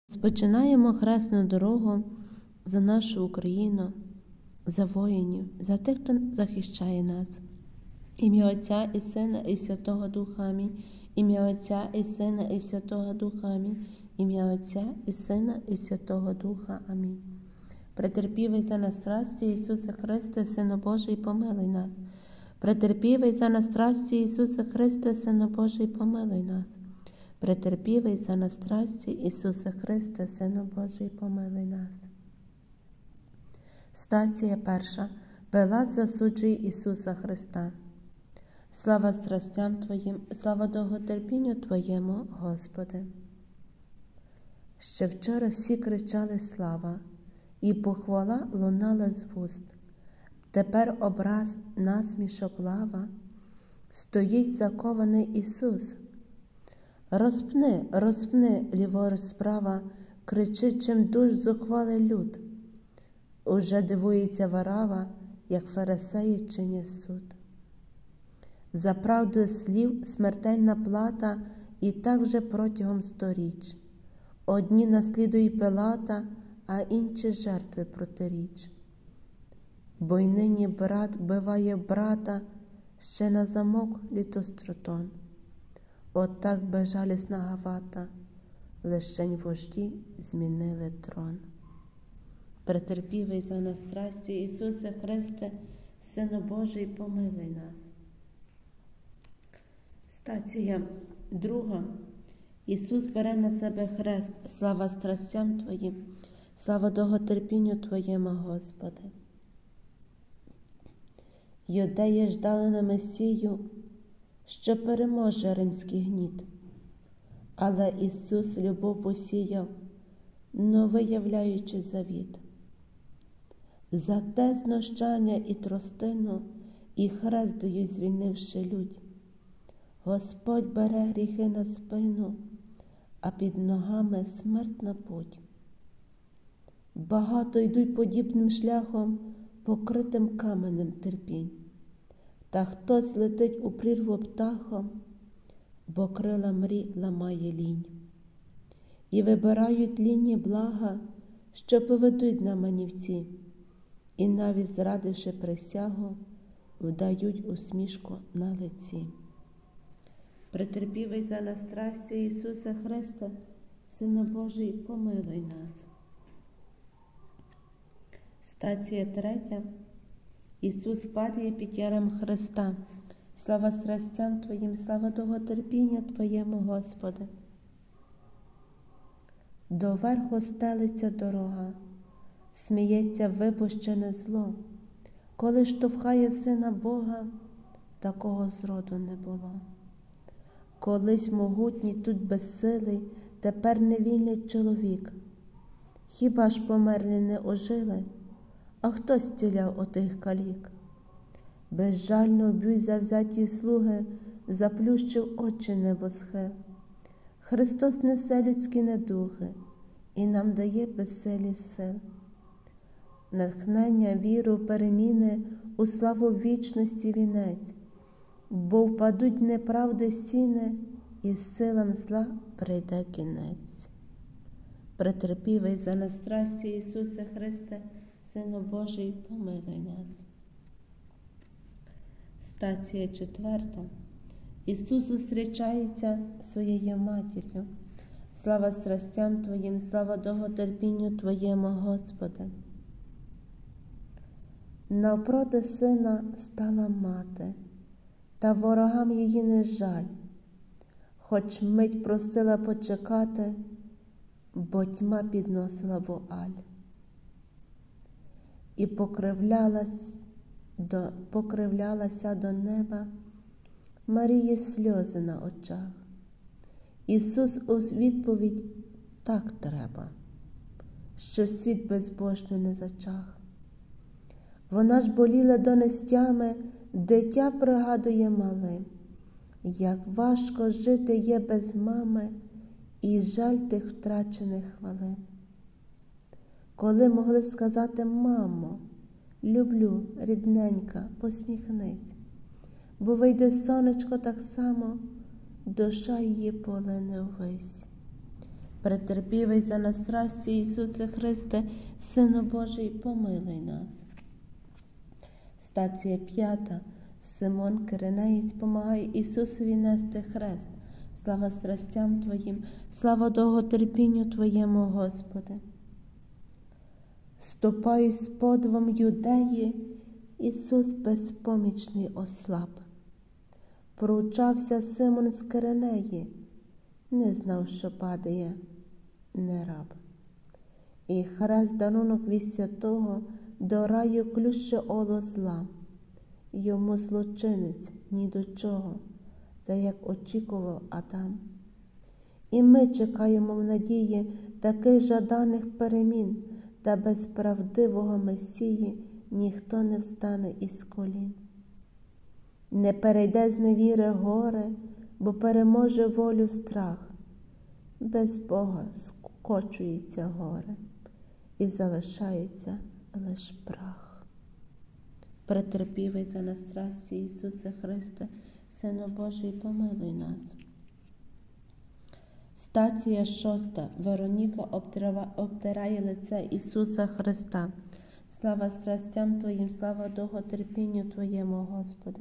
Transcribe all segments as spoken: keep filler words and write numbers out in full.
Розпочинаємо хресну дорогу за нашу Україну, за воїнів, за тих, хто захищає нас. Ім'я Отця і Сина і Святого Духа. Амінь. Ім'я Отця і Сина і Святого Духа. Амінь. Ім'я Отця і Сина і Святого Духа. Амінь. Претерпівий за нас страсті Ісуса Христе, Сину Божий, помилуй нас. Претерпівий за нас страсті Ісуса Христе, Сину Божий, помилуй нас. Претерпівий за нас страсті Ісуса Христе, Сину Божий, помилуй нас. Стація перша. Пилат засуджує Ісуса Христа. Слава страстям Твоїм, слава довготерпінню Твоєму, Господи. Ще вчора всі кричали слава, і похвала лунала з вуст. Тепер образ, насмішок, лава, стоїть закований Ісус. Розпни, розпни, ліворуч справа, кричить чим душ зухвалий люд. Уже дивується Варава, як фарисеї чинять суд. За правду слів смертельна плата, і так вже протягом сторіч. Одні наслідують Пилата, а інші жертви протиріч. Бо й нині брат вбиває брата, ще на замок літостротон. От так безжалісна Гавата, лишень вожді змінили трон. Претерпівий за нас страсті Ісусе Христе, Сину Божий, помилуй нас. Стація друга. Ісус бере на себе хрест, слава страстям Твоїм, слава довготерпінню Твоєму, Господи. Юдеї ждали на Месію, що переможе римський гніт. Але Ісус любов посіяв, но виявляючи завіт. За те знущання і тростину, і хрест дають, звільнивши людь. Господь бере гріхи на спину, а під ногами смертна путь. Багато йдуть подібним шляхом, покритим каменем терпінь. Та хтось летить у прірву птахом, бо крила мрій ламає лінь. І вибирають лінні блага, що поведуть на манівці, і навіть зрадивши присягу, вдають усмішку на лиці. Претерпівий за нас страсті Ісуса Христа, Сину Божий, помилуй нас. Стація третя. Ісус падає під ярем Христа. Слава страстям Твоїм, слава довготерпінню Твоєму, Господи. Доверху стелиться дорога, сміється випущене зло. Коли штовхає Сина Бога, такого зроду не було. Колись могутній, тут безсилий, тепер невільний чоловік. Хіба ж померлі не ожили, а хто зціляв отих калік? Безжально б'ють завзяті слуги, заплющив очі небосхил. Христос несе людські недуги і нам дає безсилі сил. Натхнення, віру, переміни, у славу вічності вінець, бо впадуть неправди стіни, і силам зла прийде кінець. Претерпівий за нас страсті Ісусе Христе, Сину Божий, помилуй нас. Стація четверта. Ісус зустрічається своєю матір'ю. Слава страстям Твоїм, слава довготерпінню Твоєму, Господи. Навпроти Сина стала мати, та ворогам її не жаль, хоч мить просила почекати, бо тьма підносила вуаль. І покривлялась до, покривлялася до неба Марії сльози на очах. Ісус у відповідь: так треба, щоб світ безбожний не зачах. Вона ж боліла донестями, дитя пригадує малим, як важко жити є без мами, і жаль тих втрачених хвилин. Коли могли сказати: мамо, люблю, рідненька, посміхнись, бо вийде сонечко так само, душа її полине увесь. Претерпівий за нас страсті, Ісусе Христе, Сину Божий, помилуй нас. Стація п'ята. Симон Киринеєць помагає Ісусові нести хрест. Слава страстям Твоїм, слава довготерпінню Твоєму, Господи. Ступають з подвом юдеї, Ісус безпомічний ослаб. Проучався Симон з Киринеї, не знав, що падає не раб. І хрест дарунок від святого до раю ключе оло зла. Йому злочинець ні до чого, та як очікував Адам. І ми чекаємо в надії таких жаданих перемін, та без правдивого Месії ніхто не встане із колін. Не перейде з невіри горе, бо переможе волю страх. Без Бога скочується горе, і залишається лиш прах. Претерпівий за нас страсті, Ісусе Христе, Сину Божий, помилуй нас. Стація шоста. Вероніка обтирає лице Ісуса Христа. Слава страстям Твоїм, слава довготерпінню Твоєму, Господи.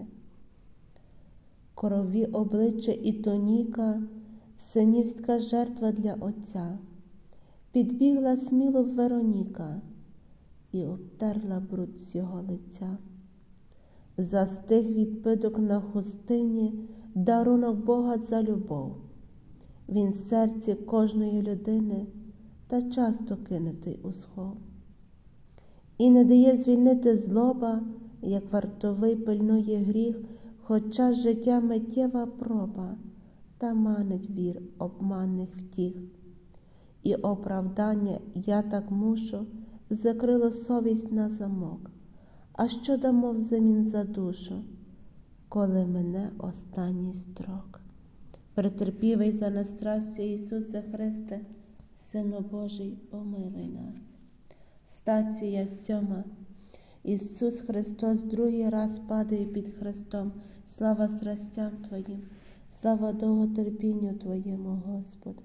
Крові обличчя і тоніка, синівська жертва для Отця. Підбігла сміло Вероніка і обтерла бруд з його лиця. Застиг відбиток на хустині, дарунок Бога за любов. Він в серці кожної людини, та часто кинутий у схов. І не дає звільнити злоба, як вартовий пильнує гріх, хоча життя миттєва проба, та манить вір обманних втіх. І оправдання «я так мушу» закрило совість на замок. А що дамо взамін за душу, коли мине останній строк? Претерпівий за нас страсті, Ісусе Христе, Сину Божий, помилуй нас. Стація сьома. Ісус Христос другий раз падає під хрестом. Слава страстям Твоїм, слава довготерпінню Твоєму, Господи.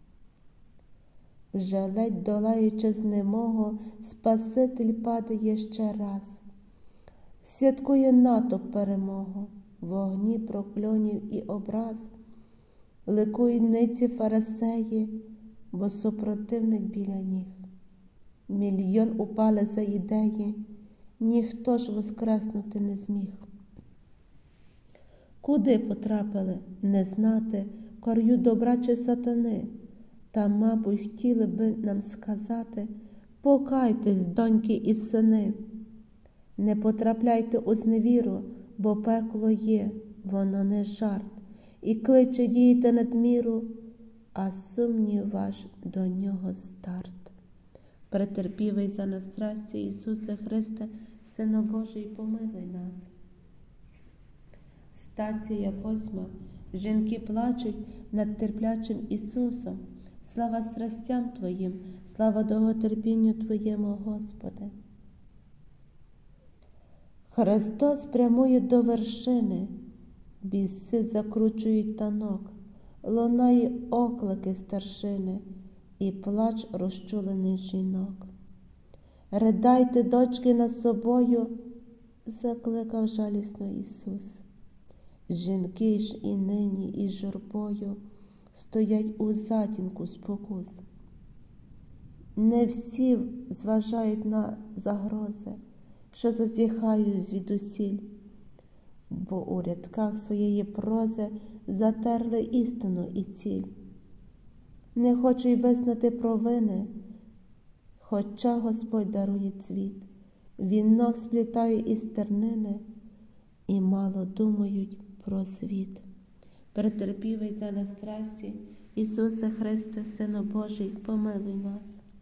Вже ледь долаючи знемогу, Спаситель падає ще раз. Святкує натовп перемогу, вогні прокльонів і образ. Ликують ниці фарисеї, бо супротивник біля ніг. Мільйон упали за ідеї, ніхто ж воскреснути не зміг. Куди потрапили, не знати, кор'ю добра чи сатани, та, мабуть, хотіли би нам сказати: покайтесь, доньки і сини, не потрапляйте у зневіру, бо пекло є, воно не жарт, і кличе діяти надміру, а сумнів ваш до нього старт. Претерпівий за нас страсті, Ісусе Христе, Сину Божий, помилуй нас. Стація восьма. Жінки плачуть над терплячим Ісусом. Слава страстям Твоїм, слава довготерпінню Твоєму, Господи. Христос прямує до вершини, біси закручують танок, лунає оклики старшини і плач розчулених жінок. Ридайте, дочки, над собою, закликав жалісно Ісус. Жінки ж і нині із журбою стоять у затінку спокус. Не всі зважають на загрози, що зазіхають звідусіль, бо у рядках своєї прози затерли істину і ціль. Не хочу й визнати провини, хоча Господь дарує цвіт, вінок сплітає із тернини, і мало думають про світ. Претерпівий за нас страсті, Ісусе Христе, Сину Божий, помилуй нас.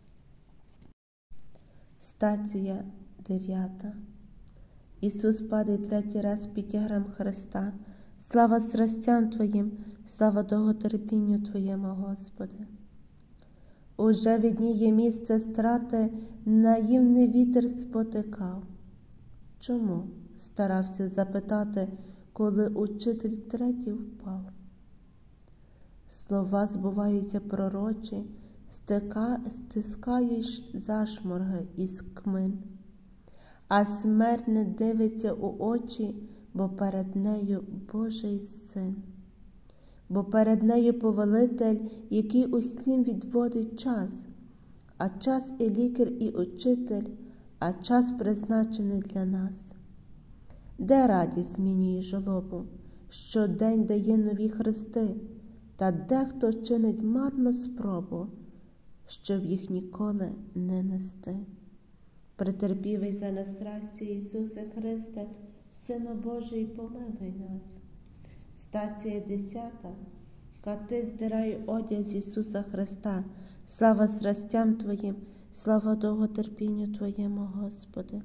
Стація дев'ята. Ісус падає третій раз під тягарем Христа. Слава страстям Твоїм, слава довготерпінню Твоєму, Господи. Уже відніє місце страти, наївний вітер спотикав. Чому? Старався запитати, коли учитель третій впав. Слова збуваються пророчі, стика, стискають зашморги із кмин. А смерть не дивиться у очі, бо перед нею Божий Син. Бо перед нею повелитель, який усім відводить час, а час і лікар, і учитель, а час призначений для нас. Де радість змінює жалобу, щодень дає нові хрести, та дехто чинить марну спробу, щоб їх ніколи не нести. Претерпівий за нас страсті, Ісусе Христе, Сину Божий, помилуй нас. Стація десята. Кати здирай одяг з Ісуса Христа. Слава страстям Твоїм, слава довготерпінню Твоєму, Господи.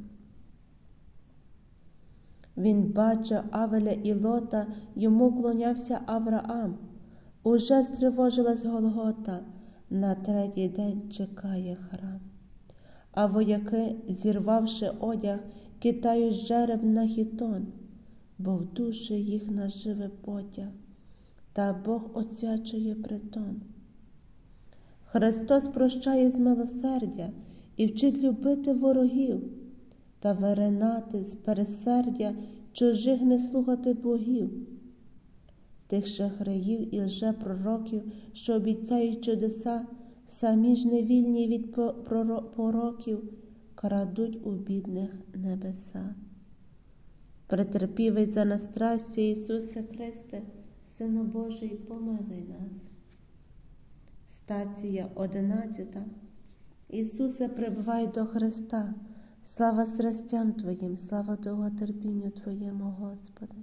Він бачив Авеля і Лота, йому клонявся Авраам. Уже стривожилась Голгота, на третій день чекає храм. А вояки, зірвавши одяг, кидають жереб на хітон, бо в душі їх наживе потяг, та Бог освячує притон. Христос прощає з милосердя і вчить любити ворогів, та виринати з пересердя чужих не слухати богів. Тих шахраїв і лжепророків, що обіцяють чудеса, самі ж невільні від пороків, крадуть у бідних небеса. Претерпівий за нас страсті, Ісусе Христе, Сину Божий, помилуй нас. Стація одинадцята. Ісусе, прибувай до Христа, слава страстям Твоїм, слава довготерпінню Твоєму, Господи.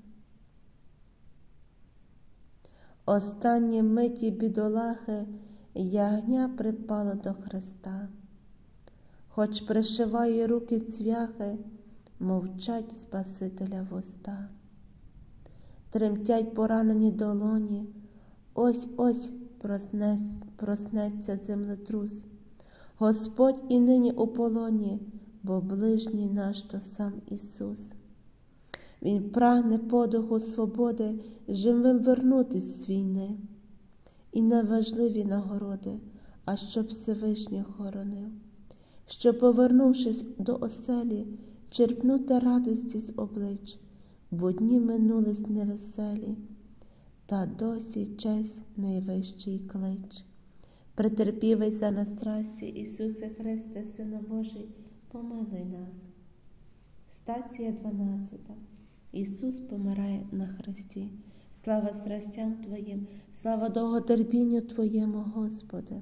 Останні миті бідолахи ягня припало до Христа. Хоч пришиває руки цвяхи, мовчать Спасителя вуста. Тремтять поранені долоні, ось-ось проснеться, проснеться землетрус. Господь і нині у полоні, бо ближній наш то сам Ісус. Він прагне подиху свободи, живим вернутись з війни. І не важливі нагороди, а щоб Всевишній хоронив. Щоб, повернувшись до оселі, черпнути радості з облич, бо дні минулись невеселі, та досі честь найвищий клич. Претерпівий за нас страсті, Ісусе Христе, Сину Божий, помилуй нас. Стація дванадцята. Ісус помирає на хресті. Слава страстям Твоїм, слава довготерпінню Твоєму, Господи.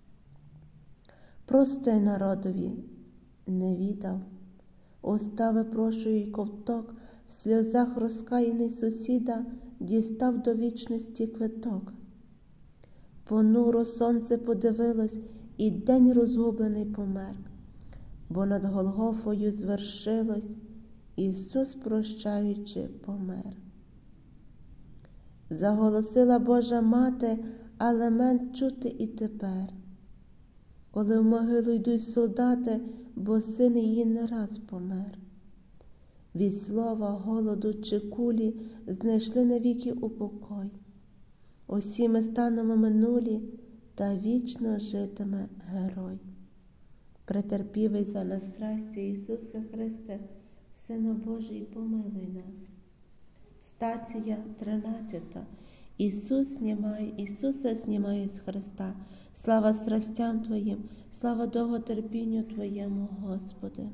Прости народові, не віддав, уста випрошують ковток, в сльозах розкаяний сусіда дістав до вічності квиток. Понуро сонце подивилось, і день розгублений помер, бо над Голгофою звершилось, Ісус, прощаючи, помер. Заголосила Божа Мати, а лемент чути і тепер, коли в могилу йдуть солдати, бо син її не раз помер. Від слова, голоду чи кулі знайшли навіки упокой. Усі ми станемо минулі, та вічно житиме герой. Претерпівий за нас страсті, Ісусе Христе, Сину Божий, помилуй нас. Стація тринадцята. Ісус знімає, Ісусе, знімає з Христа. Слава страстям Твоїм, слава довготерпінню Твоєму, Господи.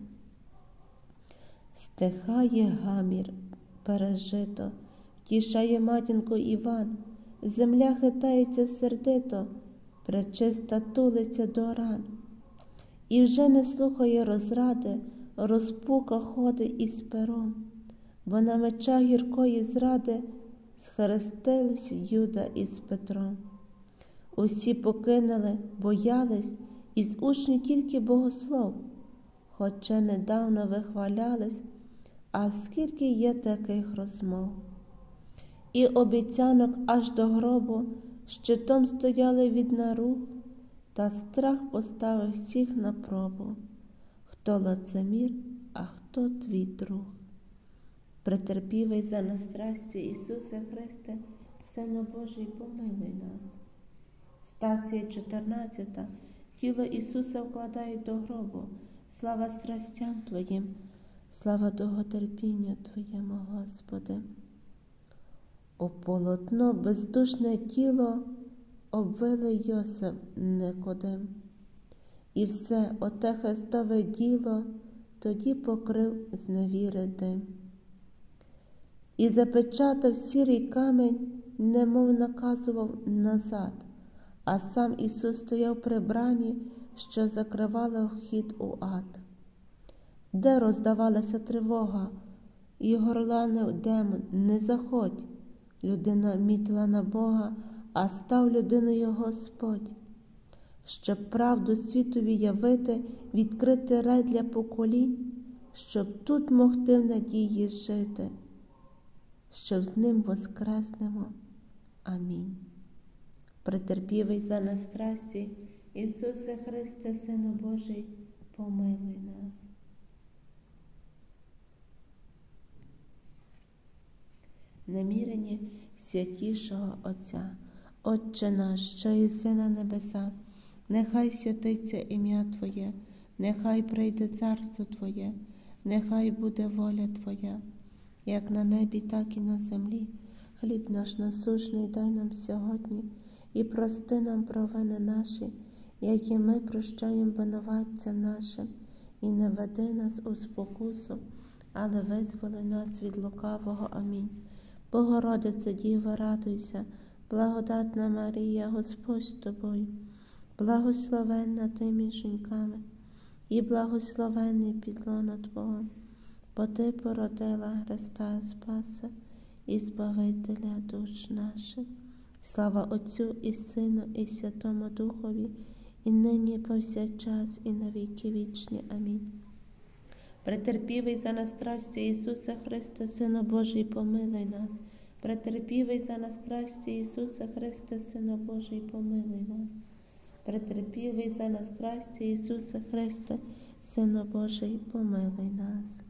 Стихає гамір пережито, втішає матінко Іван, земля хитається сердито, пречиста тулиться до ран. І вже не слухає розради, розпука ходить із пером, бо на мечах гіркої зради схрестились Юда із Петром. Усі покинули, боялись, із учнів тільки богослов, хоча недавно вихвалялись, а скільки є таких розмов. І обіцянок аж до гробу щитом стояли від наруг, та страх поставив всіх на пробу. Хто лицемір, а хто твій друг? Претерпівий за нас страсті, Ісусе Христе, Сину Божий, помилуй нас. Стація чотирнадцята. тіло Ісуса вкладають до гробу. Слава страстям Твоїм, слава довготерпінню Твоєму, Господи. У полотно бездушне тіло обвили Йосиф Никодим, і все оте Христове діло тоді покрив з невіри дим. І запечатав сірий камінь, немов наказував назад, а сам Ісус стояв при брамі, що закривала вхід у ад. Де роздавалася тривога, і горланив демон: не заходь. Людина мітила на Бога, а став людиною Господь, щоб правду світові явити, відкрити рай для поколінь, щоб тут могти в надії жити, щоб з ним воскреснемо. Амінь. Претерпівий за нас страсті, Ісусе Христе, Сину Божий, помилуй нас. Намірення святішого Отця. Отче наш, що єси на небесах, нехай святиться ім'я Твоє, нехай прийде царство Твоє, нехай буде воля Твоя, як на небі, так і на землі. Хліб наш насущний дай нам сьогодні, і прости нам провини наші, як і ми прощаємо винуватцям нашим, і не веди нас у спокусу, але визволи нас від лукавого. Амінь. Богородице Діво, радуйся, благодатна Марія, Господь з тобою, благословенна ти між жінками, і благословенний підлона Твого, бо ти породила Христа Спаса і Збавителя душ наших. Слава Отцю і Сину, і Святому Духові, і нині, повсякчас, і на віки вічні. Амінь. Претерпівий за нас страсті, Ісусе Христе, Сину Божий, помилуй нас. Претерпівий за нас страсті, Ісусе Христе, Сину Божий, помилуй нас. Претерпівий за нас страсті, Ісусе Христе, Сину Божий, помилуй нас.